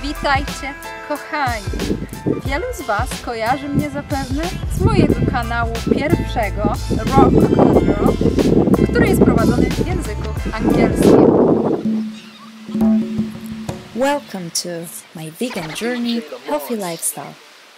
Witajcie, kochani! Wielu z Was kojarzy mnie zapewne z mojego kanału pierwszego, Raw Coconut Girl, który jest prowadzony w języku angielskim. Welcome to my vegan journey, healthy lifestyle.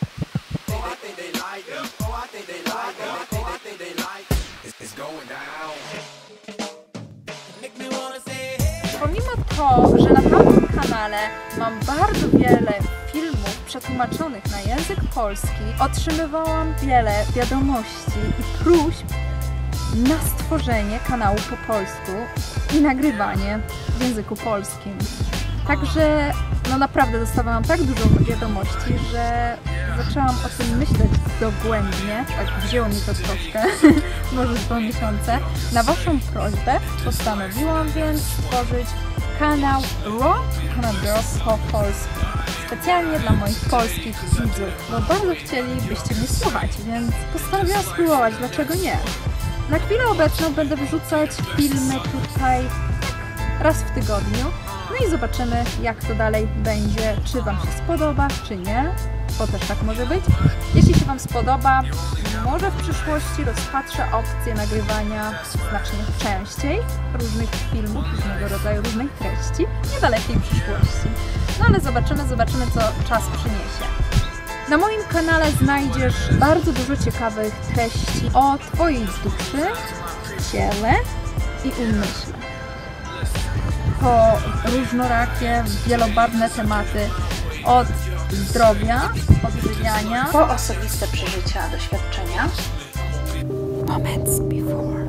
Pomimo to, że na tamtym kanale mam bardzo wiele filmów przetłumaczonych na język polski, otrzymywałam wiele wiadomości i próśb na stworzenie kanału po polsku i nagrywanie w języku polskim. Także no naprawdę dostawałam tak dużo wiadomości, że zaczęłam o tym myśleć dogłębnie. Tak wzięło mi to troszkę, może 2 miesiące. Na Waszą prośbę postanowiłam więc stworzyć kanał Raw Coconut Girl po polsku. Specjalnie dla moich polskich widzów, bo bardzo chcielibyście mnie słuchać, więc postanowiłam spróbować, dlaczego nie. Na chwilę obecną będę wrzucać filmy tutaj raz w tygodniu. No i zobaczymy, jak to dalej będzie, czy Wam się spodoba, czy nie, bo też tak może być. Jeśli się Wam spodoba, może w przyszłości rozpatrzę opcję nagrywania znacznie częściej różnych filmów, różnego rodzaju, różnych treści, w niedalekiej przyszłości. No ale zobaczymy, co czas przyniesie. Na moim kanale znajdziesz bardzo dużo ciekawych treści o Twojej duszy, ciele i umyśle. Po różnorakie, wielobarwne tematy, od zdrowia, odżywiania, Po osobiste przeżycia, doświadczenia. moments before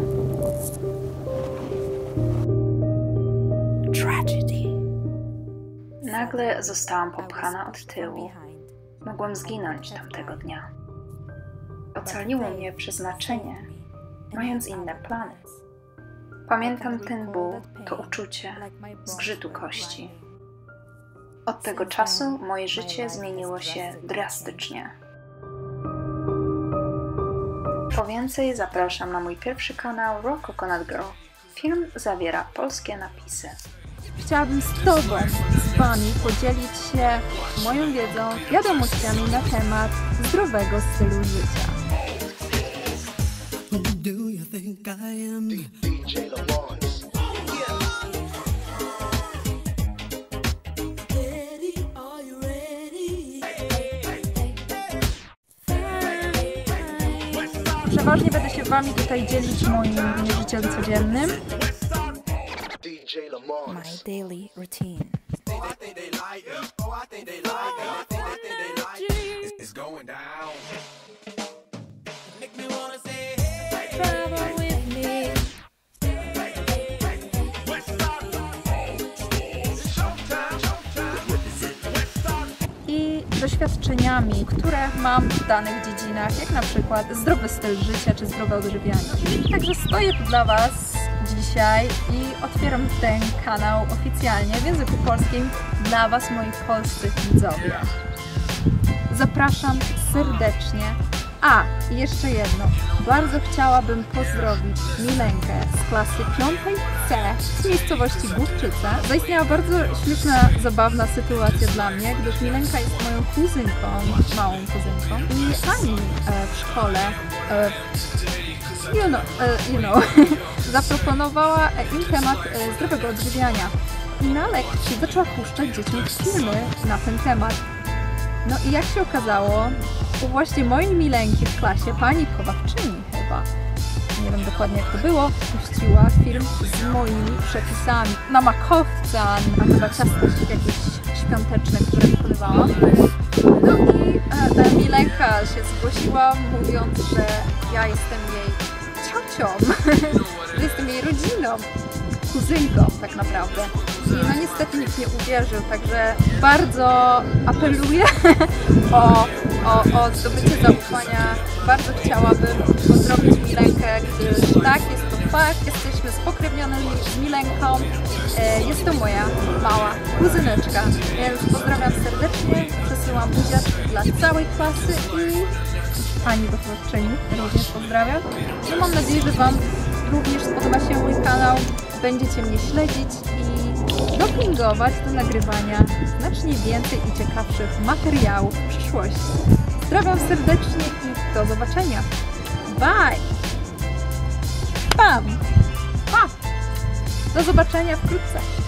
tragedy. Nagle zostałam popchana od tyłu. Mogłam zginąć tamtego dnia. Ocaliło mnie przeznaczenie, mając inne plany. Pamiętam ten ból, to uczucie zgrzytu kości. Od tego czasu moje życie zmieniło się drastycznie. Po więcej zapraszam na mój pierwszy kanał Raw Coconut Girl. Film zawiera polskie napisy. Chciałabym z Tobą, z Wami podzielić się moją wiedzą, wiadomościami na temat zdrowego stylu życia. Przeważnie będę się Wami tutaj dzielić moim życiem codziennym. My daily routine. I doświadczeniami, które mam w danych dziedzinach, jak na przykład zdrowy styl życia czy zdrowe odżywianie. Także stoję tu dla Was dzisiaj i otwieram ten kanał oficjalnie w języku polskim dla Was, moi polscy widzowie. Zapraszam serdecznie. A, i jeszcze jedno. Bardzo chciałabym pozdrowić Milenkę z klasy 5C z miejscowości Główczyca. Zaistniała bardzo śmieszna, zabawna sytuacja dla mnie, gdyż Milenka jest moją kuzynką, małą kuzynką. I Ani w szkole, zaproponowała im temat zdrowego odżywiania. I na lekcji zaczęła puszczać dzieciom filmy na ten temat. No i jak się okazało, to właśnie mojej Milenki w klasie, pani wychowawczyni chyba, nie wiem dokładnie jak to było, puściła film z moimi przepisami na makowca, na chyba ciasta jakieś świąteczne, które wykonywałam. No i ta Milenka się zgłosiła, mówiąc, że ja jestem jej ciocią, że jestem jej rodziną, kuzynką tak naprawdę. I no niestety nikt nie uwierzył, także bardzo apeluję o zdobycie zaufania. Bardzo chciałabym pozdrowić Milenkę, gdyż tak, jest to fakt, jesteśmy spokrewnione z Milenką. Jest to moja mała kuzyneczka, więc pozdrawiam serdecznie, przesyłam buziaczki dla całej klasy i pani wychowawczyni również pozdrawiam. No mam nadzieję, że Wam również spodoba się mój kanał, będziecie mnie śledzić i dopingować do nagrywania znacznie więcej i ciekawszych materiałów w przyszłości. Pozdrawiam serdecznie i do zobaczenia. Bye! Pam! Pa! Do zobaczenia wkrótce.